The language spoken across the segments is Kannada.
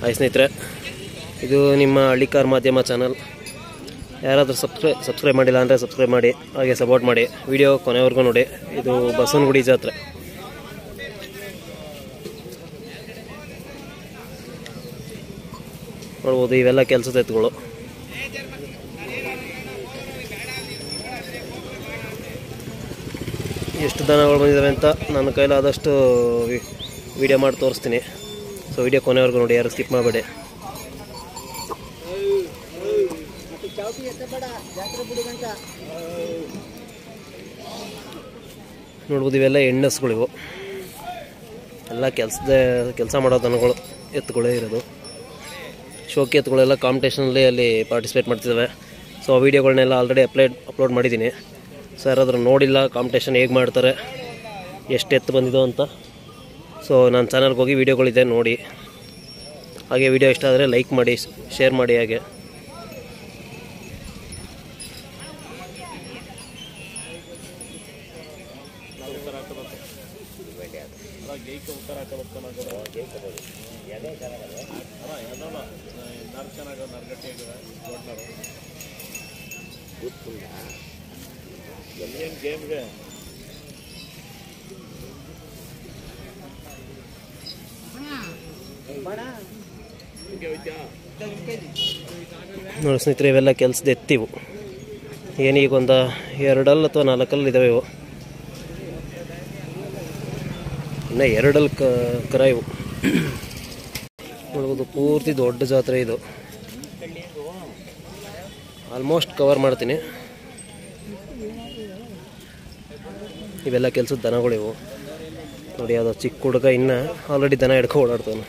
ಹಾಯ್ ಸ್ನೇಹಿತರೆ, ಇದು ನಿಮ್ಮ ಹಳ್ಳಿಕಾರ್ ಮಾಧ್ಯಮ ಚಾನಲ್. ಯಾರಾದರೂ ಸಬ್ಸ್ಕ್ರೈಬ್ ಮಾಡಿಲ್ಲ ಅಂದರೆ ಸಬ್ಸ್ಕ್ರೈಬ್ ಮಾಡಿ, ಹಾಗೆ ಸಪೋರ್ಟ್ ಮಾಡಿ. ವಿಡಿಯೋ ಕೊನೆವರೆಗೂ ನೋಡಿ. ಇದು ಬಸವನಗುಡಿ ಜಾತ್ರೆ. ನೋಡ್ಬೋದು, ಇವೆಲ್ಲ ಕೆಲಸದ ಎತ್ತುಗಳು. ಎಷ್ಟು ದನಗಳು ಬಂದಿದ್ದಾವೆ ಅಂತ ನನ್ನ ಕೈಲಾದಷ್ಟು ವಿಡಿಯೋ ಮಾಡಿ ತೋರಿಸ್ತೀನಿ. ಸೊ ವಿಡಿಯೋ ಕೊನೆವರೆಗೂ ನೋಡಿ, ಯಾರು ಸ್ಕಿಪ್ ಮಾಡಬೇಡಿ. ನೋಡ್ಬೋದು, ಇವೆಲ್ಲ ಹೆಣ್ಣಸುಗಳಿವು. ಎಲ್ಲ ಕೆಲಸ ಮಾಡೋ ದನಗಳು, ಎತ್ತುಗಳೇ ಇರೋದು. ಶೋಕಿ ಎತ್ತುಗಳೆಲ್ಲ ಕಾಂಪಿಟೇಷನಲ್ಲಿ ಅಲ್ಲಿ ಪಾರ್ಟಿಸಿಪೇಟ್ ಮಾಡ್ತಿದ್ದಾವೆ. ಸೊ ಆ ವೀಡಿಯೋಗಳನ್ನೆಲ್ಲ ಆಲ್ರೆಡಿ ಅಪ್ಲೋಡ್ ಮಾಡಿದ್ದೀನಿ. ಸೊ ಯಾರಾದರೂ ನೋಡಿಲ್ಲ ಕಾಂಪಿಟೇಷನ್ ಹೇಗೆ ಮಾಡ್ತಾರೆ, ಎಷ್ಟು ಎತ್ತು ಬಂದಿದೋ ಅಂತ, ಸೊ ನನ್ನ ಚಾನಲ್ಗೆ ಹೋಗಿ ವೀಡಿಯೋಗಳಿದೆ ನೋಡಿ. ಹಾಗೆ ವಿಡಿಯೋ ಇಷ್ಟ ಆದರೆ ಲೈಕ್ ಮಾಡಿ, ಶೇರ್ ಮಾಡಿ. ಹಾಗೆ ನೋಡಿ ಸ್ನೇಹಿತರೆ, ಇವೆಲ್ಲ ಕೆಲಸದ ಎತ್ತಿವು. ಏನೀಗೊಂದು 2 ಅಥವಾ 4 ಇದ್ದಾವೆ ಇವು. ಇನ್ನು 2 ಕರ ಇವು. ನೋಡ್ಬೋದು, ಪೂರ್ತಿ ದೊಡ್ಡ ಜಾತ್ರೆ ಇದು. ಆಲ್ಮೋಸ್ಟ್ ಕವರ್ ಮಾಡ್ತೀನಿ. ಇವೆಲ್ಲ ಕೆಲಸದ ದನಗಳಿವು. ನೋಡಿ, ಯಾವುದೋ ಚಿಕ್ಕ ಹುಡುಗ ಇನ್ನು ಆಲ್ರೆಡಿ ದನ ಹಿಡ್ಕೊ ಓಡಾಡ್ತಾನೆ.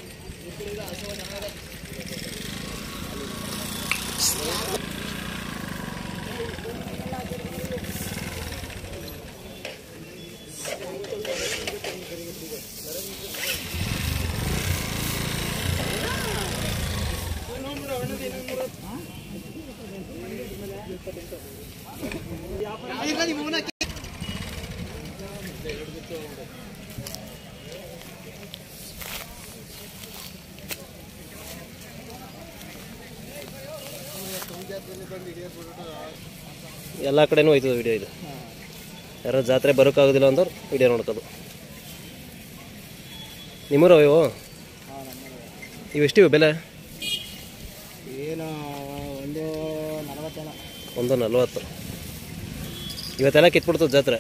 ಎಲ್ಲ ಕಡೆನೂ ಹೋಯ್ತದೆ ವಿಡಿಯೋ ಇದು. ಯಾರೋ ಜಾತ್ರೆ ಬರೋಕ್ಕಾಗೋದಿಲ್ಲ ಅಂದ್ರೆ ವಿಡಿಯೋ ನೋಡ್ಕೋದು. ನಿಮ್ಮೂರವ ಇವು? ಇವೆಷ್ಟಿವೆ ಬೆಲೆ? ಏನು, 140. ಇವತ್ತೆಲ್ಲ ಕಿತ್ಬಿಡ್ತದೆ ಜಾತ್ರೆ.